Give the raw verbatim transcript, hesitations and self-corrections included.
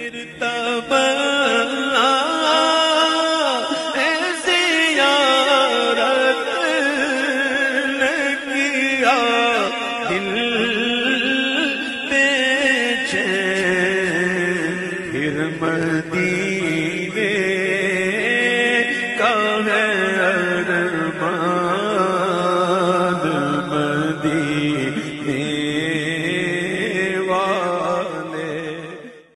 तमन्ना ज़ियारत ने किया दिल बेचैन, फिर मदीना